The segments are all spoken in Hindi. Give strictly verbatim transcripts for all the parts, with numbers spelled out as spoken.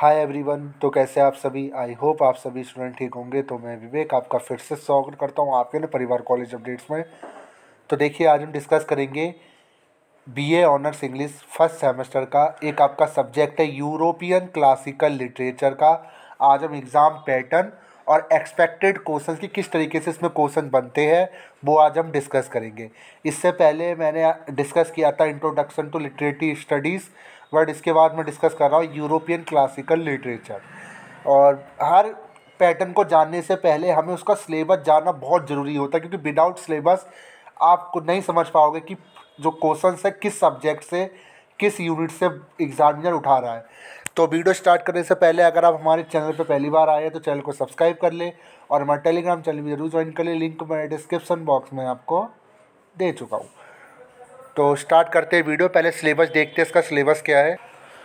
Hi everyone. तो कैसे आप सभी? आई होप आप सभी स्टूडेंट ठीक होंगे। तो मैं विवेक आपका फिर से स्वागत करता हूँ आपके ना परिवार कॉलेज अपडेट्स में। तो देखिए, आज हम डिस्कस करेंगे BA honours English first semester का एक आपका सब्जेक्ट है यूरोपियन क्लासिकल लिटरेचर का। आज हम एग्ज़ाम पैटर्न और एक्सपेक्टेड क्वेश्चंस की किस तरीके से इसमें क्वेश्चन बनते हैं वो आज हम डिस्कस करेंगे। इससे पहले मैंने डिस्कस किया था introduction to literary studies, but इसके बाद मैं डिस्कस कर रहा हूँ यूरोपियन क्लासिकल लिटरेचर। और हर पैटर्न को जानने से पहले हमें उसका सिलेबस जानना बहुत ज़रूरी होता है, क्योंकि विदाउट सिलेबस आपको नहीं समझ पाओगे कि जो क्वेश्चंस है किस सब्जेक्ट से किस यूनिट से एग्जामिनर उठा रहा है। तो वीडियो स्टार्ट करने से पहले अगर आप हमारे चैनल पर पहली बार आए हैं तो चैनल को सब्सक्राइब कर ले और हमारे टेलीग्राम चैनल भी जरूर ज्वाइन कर ले। लिंक मैं डिस्क्रिप्शन बॉक्स में आपको दे चुका हूँ। तो स्टार्ट करते हैं वीडियो। पहले सिलेबस देखते हैं, इसका सिलेबस क्या है।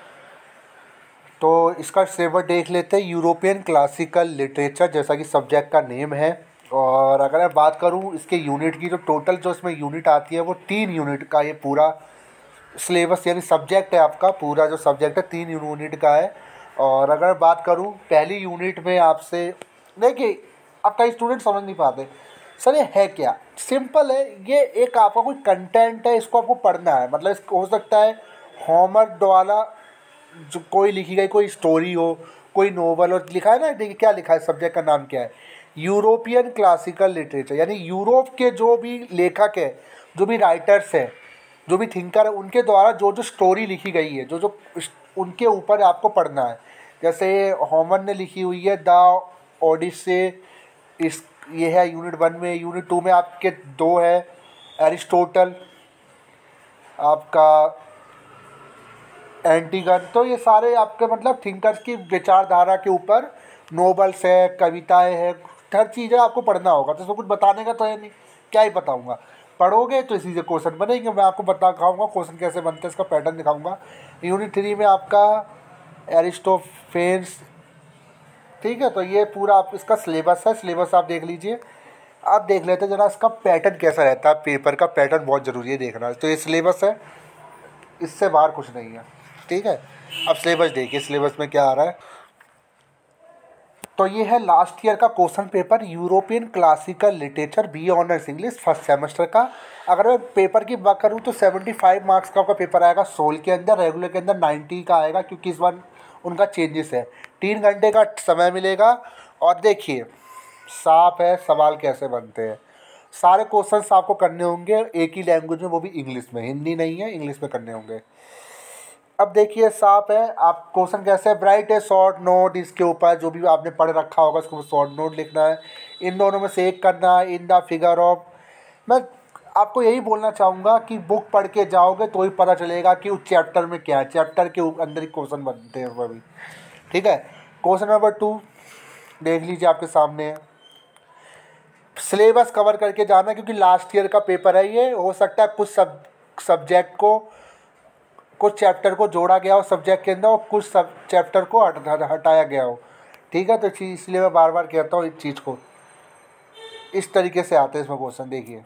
तो इसका सिलेबस देख लेते हैं। यूरोपियन क्लासिकल लिटरेचर जैसा कि सब्जेक्ट का नेम है। और अगर मैं बात करूं इसके यूनिट की, तो टोटल जो इसमें यूनिट आती है वो तीन यूनिट का ये पूरा सिलेबस यानी सब्जेक्ट है। आपका पूरा जो सब्जेक्ट है तीन यूनिट का है। और अगर बात करूं पहली यूनिट में आपसे, देखिए अब कई स्टूडेंट समझ नहीं पाते सर ये है क्या। सिंपल है, ये एक आपका कोई कंटेंट है, इसको आपको पढ़ना है। मतलब इसको हो सकता है होमर द्वारा जो कोई लिखी गई कोई स्टोरी हो, कोई नोवेल हो, लिखा है ना। देखिए क्या लिखा है, सब्जेक्ट का नाम क्या है, यूरोपियन क्लासिकल लिटरेचर। यानी यूरोप के जो भी लेखक है, जो भी राइटर्स हैं, जो भी थिंकर है, उनके द्वारा जो जो स्टोरी लिखी गई है, जो जो उनके ऊपर आपको पढ़ना है। जैसे होमर ने लिखी हुई है द ओडिसे, इस ये है यूनिट वन में। यूनिट टू में आपके दो है, एरिस्टोटल, आपका एंटीगन। तो ये सारे आपके मतलब थिंकर्स की विचारधारा के ऊपर नोवेल्स है, कविताएं है, हर चीज़ें आपको पढ़ना होगा। तो इसमें कुछ बताने का तो है नहीं, क्या ही बताऊंगा। पढ़ोगे तो इसी से क्वेश्चन बनेंगे। मैं आपको बता दिखाऊंगा क्वेश्चन कैसे बनते हैं, इसका पैटर्न दिखाऊंगा। यूनिट थ्री में आपका एरिस्टोफेन्स, ठीक है। तो ये पूरा आप इसका सिलेबस है। सिलेबस आप देख लीजिए। आप देख लेते हैं जरा इसका पैटर्न कैसा रहता है। पेपर का पैटर्न बहुत ज़रूरी है देखना। तो ये सिलेबस है, इससे बाहर कुछ नहीं है, ठीक है। अब सिलेबस देखिए, सिलेबस में क्या आ रहा है। तो ये है लास्ट ईयर का question paper, European classical literature B honours English first semester का। अगर मैं पेपर की बात करूँ तो सेवेंटी फाइव मार्क्स का आपका पेपर आएगा सोल के अंदर, रेगुलर के अंदर नाइन्टी का आएगा, क्योंकि इस बार उनका चेंजेस है। तीन घंटे का समय मिलेगा। और देखिए साफ है सवाल कैसे बनते हैं। सारे क्वेश्चंस आपको करने होंगे एक ही लैंग्वेज में, वो भी इंग्लिश में, हिंदी नहीं है, इंग्लिश में करने होंगे। अब देखिए साफ है। आप क्वेश्चन कैसे है, राइट है शॉर्ट नोट, इसके ऊपर जो भी आपने पढ़ रखा होगा उसको शॉर्ट नोट लिखना है। इन दोनों में से एक करना है, इन द फिगर ऑफ। मैं आपको यही बोलना चाहूँगा कि बुक पढ़ के जाओगे तो ही पता चलेगा कि उस चैप्टर में क्या है, चैप्टर के अंदर ही क्वेश्चन बनते हैं उसमें भी, ठीक है। क्वेश्चन नंबर टू देख लीजिए, आपके सामने है। सिलेबस कवर करके जाना, क्योंकि लास्ट ईयर का पेपर है ये। हो सकता है कुछ सब सब्जेक्ट को, कुछ चैप्टर को जोड़ा गया हो सब्जेक्ट के अंदर और कुछ सब चैप्टर को हटाया गया हो, ठीक है। तो इसलिए मैं बार बार कहता हूँ इस चीज़ को। इस तरीके से आते हैं इसमें क्वेश्चन। देखिए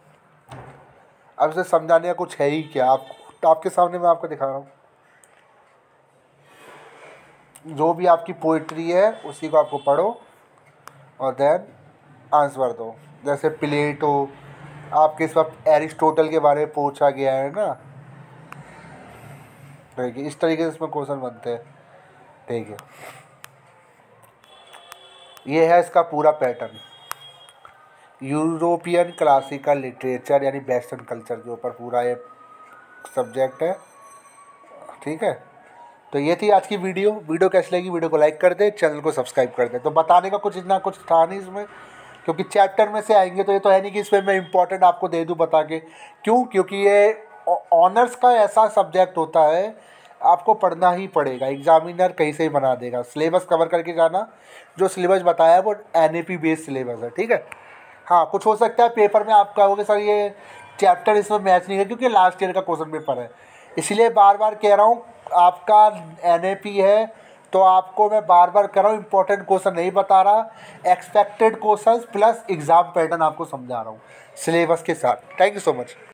अब इसे समझाने का कुछ है ही क्या। आप तो आपके सामने मैं आपको दिखा रहा हूँ, जो भी आपकी पोइट्री है उसी को आपको पढ़ो और देन आंसर दो। जैसे प्लेटो, आपके इस वक्त एरिस्टोटल के बारे में पूछा गया है ना, देखिए इस तरीके से इसमें क्वेश्चन बनते हैं। देखिए ये है इसका पूरा पैटर्न, यूरोपियन क्लासिकल लिटरेचर यानी वेस्टर्न कल्चर के ऊपर पूरा ये सब्जेक्ट है, ठीक है। तो ये थी आज की वीडियो। वीडियो कैसी लगी, वीडियो को लाइक कर दे, चैनल को सब्सक्राइब कर दे। तो बताने का कुछ इतना कुछ था नहीं इसमें, क्योंकि चैप्टर में से आएंगे तो ये तो है नहीं कि इसमें मैं इंपॉर्टेंट आपको दे दूँ बता के। क्यों? क्योंकि ये ऑनर्स का ऐसा सब्जेक्ट होता है, आपको पढ़ना ही पड़ेगा। एग्जामिनर कहीं से ही बना देगा। सिलेबस कवर करके जाना, जो सिलेबस बताया है वो N A P based syllabus है, ठीक है। हाँ कुछ हो सकता है पेपर में आप कहोगे सर ये चैप्टर इसमें मैच नहीं है, क्योंकि लास्ट ईयर का क्वेश्चन पेपर है। इसलिए बार बार कह रहा हूँ, आपका एन ए पी है तो आपको मैं बार बार कह रहा हूँ इंपॉर्टेंट क्वेश्चन नहीं बता रहा, expected question plus exam pattern आपको समझा रहा हूँ सिलेबस के साथ। Thank you so much.